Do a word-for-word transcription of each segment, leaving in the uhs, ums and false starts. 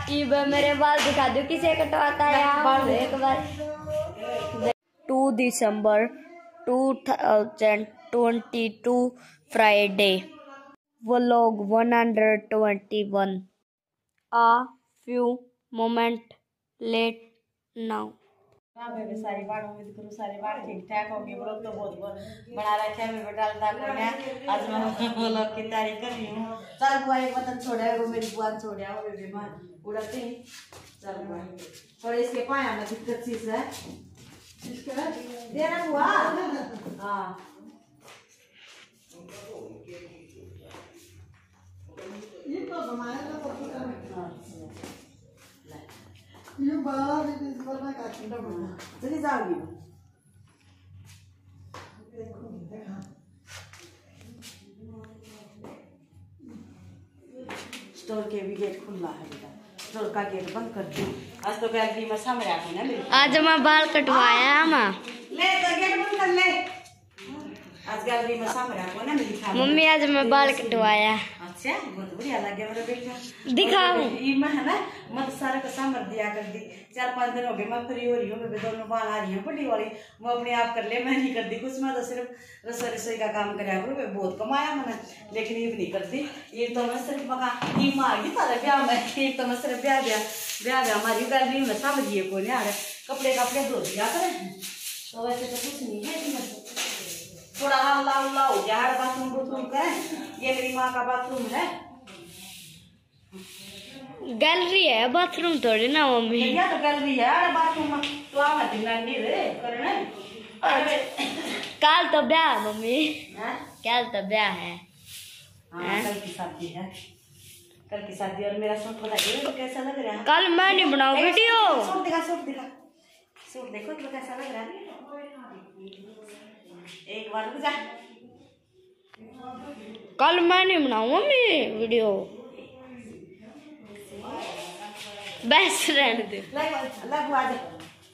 इब मेरे बाल दिखा दो किसे कटवाता है यहाँ एक बार। Two December two thousand twenty two Friday vlog one hundred twenty one. A few moment late now। सारी बात उम्मीद करूँ सारी बात ठीक ठाक होगी। ब्लॉग तो बहुत बना रखे हैं मैं डालता हूँ। आज मैं ब्लॉग की तैयारी कर रही हूँ। चल बुआ एक बतन छोड़ा वो मेरी बुआ छोड़ा वो बेबी मां उड़ाते हैं। चल बुआ थोड़े इसके पाया में दिक्कत चीज है इसके देना बुआ। हाँ ये तो बनाया था ये बाला भी इस बार मैं काटूंगा बना चली जाओगी देखो देखा स्टोर के भी गेट खुला है बेटा। स्टोर का गेट बंद कर दी। आज तो गैलरी में सामने आके ना ले आज मैं बाल कटवाया मां ले तो गेट बंद कर ले। आज गैलरी में सामने आको ना दिखा मम्मी आज मैं बाल कटवाया। अच्छा बहुत बढ़िया लगे मेरा बेटा दिखाओ ये मैं है ना मत सारा का सामर दिया कर दी। चार पांच दिन हो गए मैं फ्री हो रही हूँ। मैं दोनों बाल आ रही हूँ बड़ी वाली वो अपने आप कर ले मैं नहीं करती कुछ। मैं तो सिर्फ रसोई रसोई का काम कराया करूँ। मैं बहुत कमाया मैंने लेकिन ये भी नहीं करती। ये तो मैं सिर्फ मका ये मांगी तारा ब्याह में ये तो मैं सिर्फ ब्याह ब्याह ब्याह ब्याह हमारी गैलरी में समझिए को नहीं आ रहा कपड़े कपड़े धो दिया करें तो वैसे तो कुछ नहीं है। थोड़ा हल्ला उल्ला हो गया है बाथरूम बाथरूम का। ये मेरी माँ का बाथरूम है। गैलरी है बाथरूम थोड़ी ना मम्मी। या तो गैलरी है अरे बाथरूम तो आ मत नानी रे करने। अरे कल तो ब्याह है मम्मी हैं कल तो ब्याह है। हां कल की शादी है कल की शादी और मेरा सूट बताइए तो कैसा लग रहा है। कल मैं नहीं बनाऊं वीडियो। सूट दिखा सूट दिखा सूट देखो तो कैसा लग रहा है। एक बार रुक जा कल मैं नहीं बनाऊं मम्मी वीडियो बेस्ट रहने दे। लग लग आ जा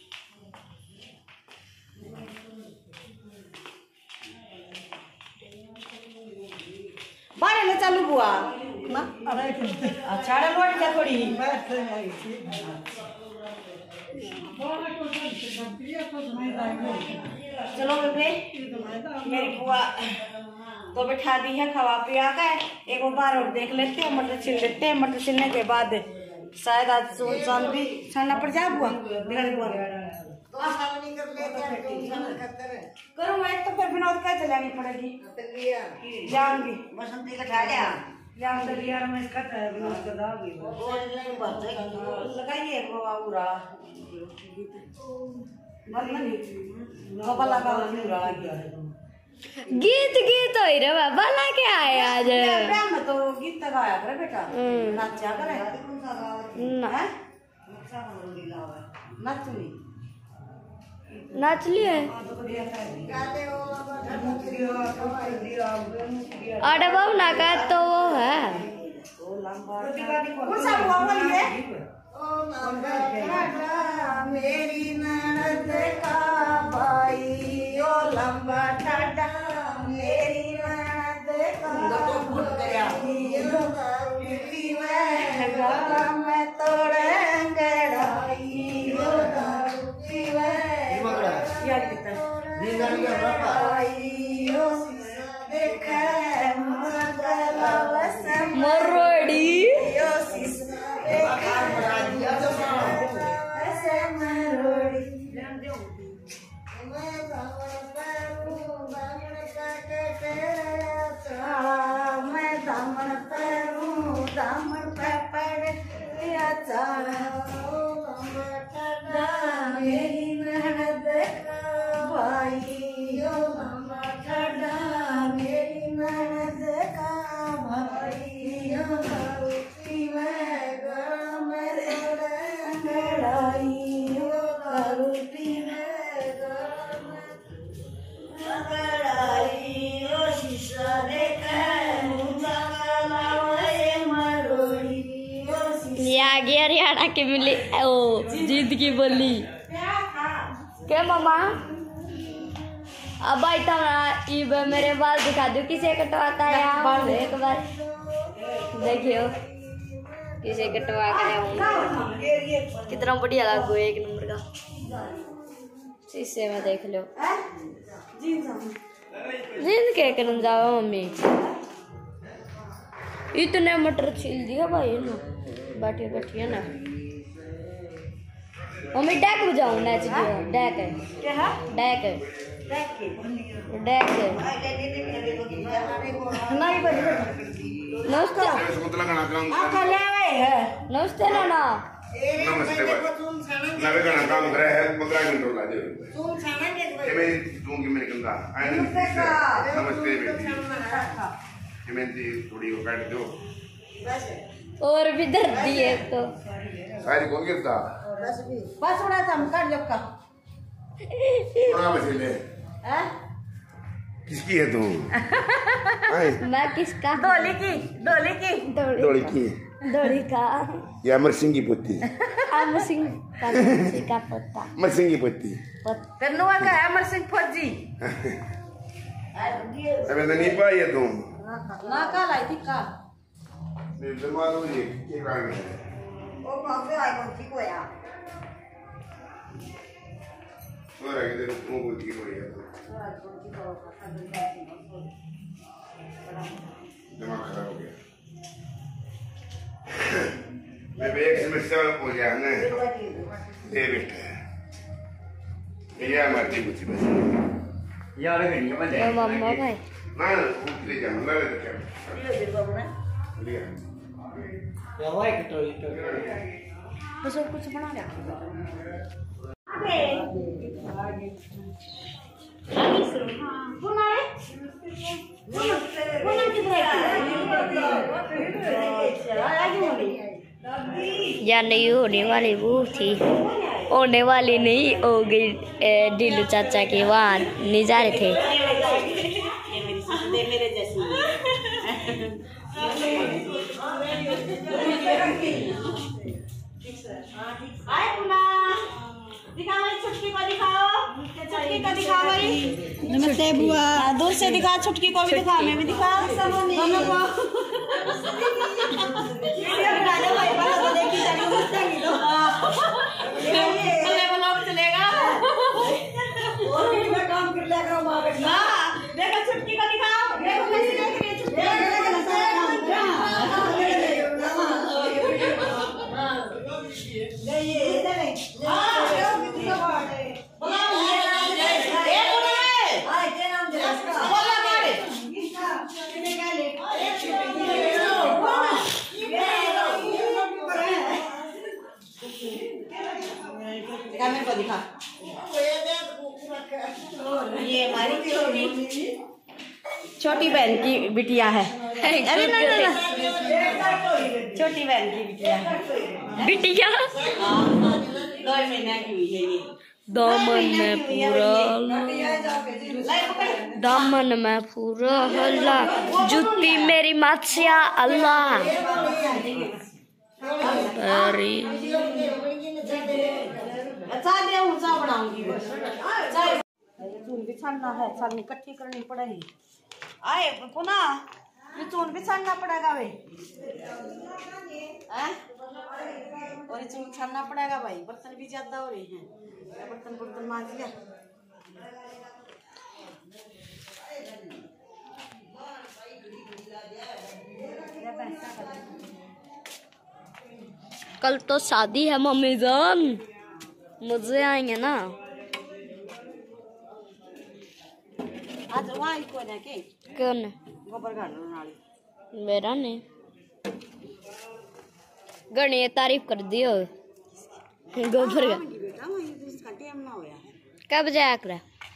बारे ले चालू बुआ ना अरे अच्छा रे लोट जा थोड़ी बैठ से आई थी चलो बेबे मेरी बुआ तो बिठा दी है खवा पिया का एक बार और देख लेते हैं मटर छिल लेते हैं। मटर छिलने के बाद शायद आज चांद भी छानना पड़ जाए बुआ बुआ करो मैं तो फिर विनोद का चलानी पड़ेगी जाऊंगी बसंती का ठा लिया जाऊं तो यार मैं इसका विनोद का दागी लगाइए पूरा गीत गीत हो रे बाबा ला के आए आज में तो गीत गाया करे बेटा नाचा करे ना नाचनी नाच लिए अरे बाबू ना का तो वो है मेरी ननद का भाई ओ लंबा टाटा मेरी ननद का मैं तोड़े मरोड़ी मैं दामन पैरूं दामन पे पड़ लिया मेरी ननद का भाई ओ मेरी ननद का भाई हरियाणा के मिली ओ जीत की बोली क्या मामा। अब भाई तो मेरे बाल दिखा दो किसे कटवाता है यहाँ एक बार देखियो किसे कटवा कर आऊंगा। कितना बढ़िया लागू एक नंबर का। शीशे में देख लो। जींद के करन जाओ मम्मी। इतने मटर छील दिया भाई ना। बैठी बैठी है ना। मम्मी डैक बजाऊं नाच दियो। डैक है। क्या है? डैक है। डैक है। डैक है। नहीं बड़ी। नमस्ते नमस्ते नाना नमस्ते नवे गाना काम कर रहा है पंद्रह मिनट हो गए ये मैं दूंगी मेरे कंधा नमस्ते बेटी ये मैं थोड़ी वो काट दो और भी दर्द दिए तो सारी कौन गिरता बस थोड़ा सा हम काट लो का थोड़ा मछली है किसकी है तू मैं किसका डोली की डोली की डोली की डोली का या अमर सिंह की पुत्री अमर सिंह का पत्ता अमर सिंह की पुत्री कन्नुआ का है अमर सिंह फौजी अबे तो नहीं पाई है तुम ना का लाई थी का नहीं जमा लो ये क्या काम है ओ भाग आई कौन की कोया और आगे तेरे तुम बोल की कोई है दिमाग खराब हो गया मैं एक समस्या हो गया ना ये बेटा ये हमारी बुद्धि बस यार घड़ी में दे मम्मा भाई ना उतरे जा मंगा ले क्या ये दिल बाबू ने लिया क्या हुआ एक टोली तो बस और कुछ बना लिया या नहीं होने वाली वो थी होने वाली नहीं हो गई डीलू चाचा के वहाँ नहीं जा रहे थे मेरे जैसी दिखाओ छुटकी को दिखाओ छुटकी को दिखाओ भाई नमस्ते बुआ दूर से दिखा छुटकी को भी दिखा मैं भी दिखा दोनों को चलेगा काम कर लिया करो देखो छुटकी को दिखाओ को दिखा ये हमारी छोटी छोटी बहन की बिटिया है अरे ना ना छोटी बहन की बिटिया है बिटिया दो महीने की हुई है ये दामन में पूरा दामन में पूरा हल्ला जुत्ती मेरी मात्स्या अल्लाह अरे चाय दे हूँ चाय बनाऊंगी चाय चून भी छानना है छाननी इकट्ठी करनी पड़ेगी आए पुनः ये चून भी छानना पड़ेगा भाई हैं और ये चून छानना पड़ेगा भाई बर्तन भी ज्यादा हो रहे हैं बर्तन बर्तन मांज लिया कल तो शादी है मम्मी जान मजे आएंगे ना आज वहाँ ही कौन है के कौन गोबर गाड़ने वाली मेरा नहीं गणी तारीफ कर दियो गोबर का बेटा वही इसका टाइम ना होया है कब जाया कर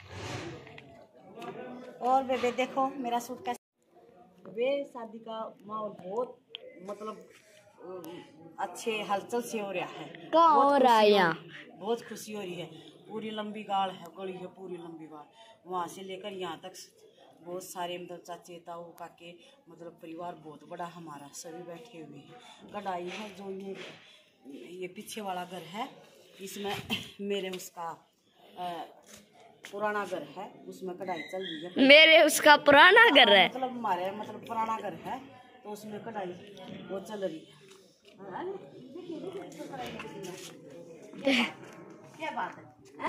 और बेबे देखो मेरा सूट का वे शादी का माहौल बहुत मतलब अच्छे हलचल से हो रहा है कहाँ हो रहा है यहाँ बहुत खुशी हो रही है पूरी लंबी गाड़ है गली है पूरी लंबी गाड़ वहाँ से लेकर यहाँ तक बहुत सारे मतलब चाचे ताऊ काके मतलब परिवार बहुत बड़ा हमारा सभी बैठे हुए हैं कढ़ाई है जो ये ये पीछे वाला घर है इसमें मेरे उसका आ, पुराना घर है उसमें कढ़ाई चल रही है मेरे उसका पुराना घर है मतलब हमारे मतलब पुराना घर है तो उसमें कढ़ाई वो चल रही है क्या बात है?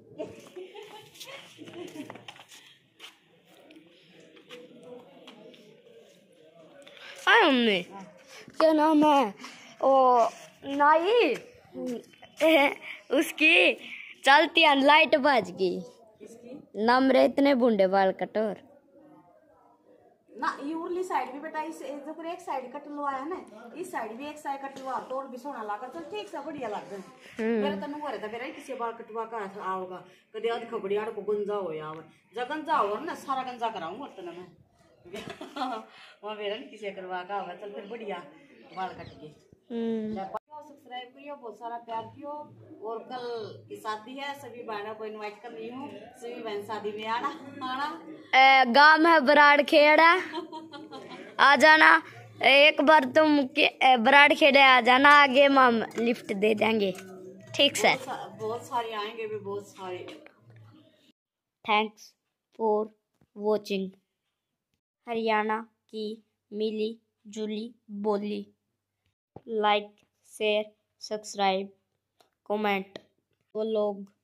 हाँ मम्मी, क्या नाम है ओ नाई उसकी चलती लाइट बज गई। नमरे इतने बूढ़े बाल कटोर ना ये उरली साइड भी बेटा इस जो पर एक साइड कटलवाया ना, इस साइड भी एक साइड कटलवा तोड़ भी सोना लगा चल ठीक सा बढ़िया लग गया। मेरे तनु हो रहा था मेरा किसी बाल कटवा का आओगा कदे आध खबड़ी आड़ को गंजा हो यार जगन जाओ ना सारा गंजा कराऊंगा तो मैं वहां मेरा किसी करवा का होगा चल फिर बढ़िया बाल कट के। सब्सक्राइब करियो, बहुत सारा प्यार कियो। और कल की शादी है, सभी बहनों को इनवाइट कर रही हूँ, सभी बहन शादी में आना आना। गांव है बराड़ खेड़ा, आ जाना एक बार तुम बराड़ खेड़े आ जाना, आगे हम लिफ्ट दे देंगे। ठीक से बहुत, सा, बहुत सारे आएंगे भी बहुत सारे। Thanks for watching. हरियाणा की मिली जुली बोली। लाइक शेयर सब्सक्राइब कमेंट वो लोग